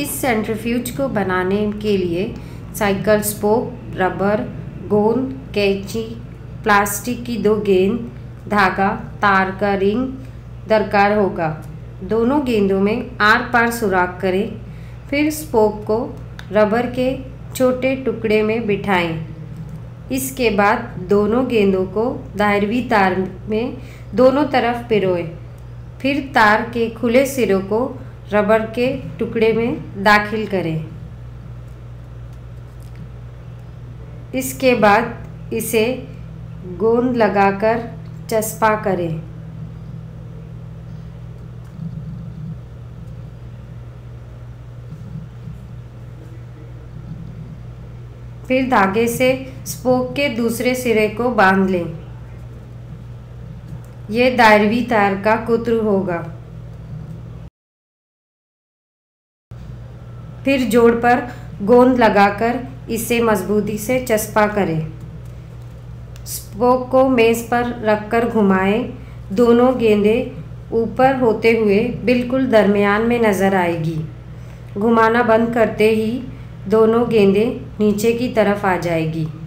इस सेंट्रीफ्यूज को बनाने के लिए साइकिल स्पोक, रबर, गोंद, कैंची, प्लास्टिक की 2 गेंद, धागा, तार का रिंग दरकार होगा। दोनों गेंदों में आर पार सुराख करें। फिर स्पोक को रबर के छोटे टुकड़े में बिठाएं। इसके बाद दोनों गेंदों को दायरवी तार में दोनों तरफ पिरोएं। फिर तार के खुले सिरों को रबर के टुकड़े में दाखिल करें। इसके बाद इसे गोंद लगाकर चस्पा करें। फिर धागे से स्पोक के दूसरे सिरे को बांध लें। यह दायरवी तार का कुत्र होगा। फिर जोड़ पर गोंद लगाकर इसे मजबूती से चस्पा करें। स्पोक को मेज पर रखकर घुमाएं। दोनों गेंदें ऊपर होते हुए बिल्कुल दरमियान में नज़र आएगी। घुमाना बंद करते ही दोनों गेंदें नीचे की तरफ आ जाएगी।